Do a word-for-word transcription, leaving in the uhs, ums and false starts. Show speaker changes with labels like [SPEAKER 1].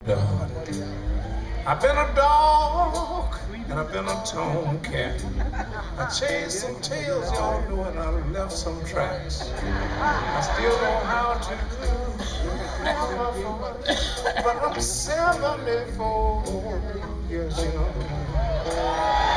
[SPEAKER 1] dog. I've been a dog and I've been a tomcat. I chased some tails, y'all know, and I left some tracks. I still know how to do, but I'm seventy-four years young.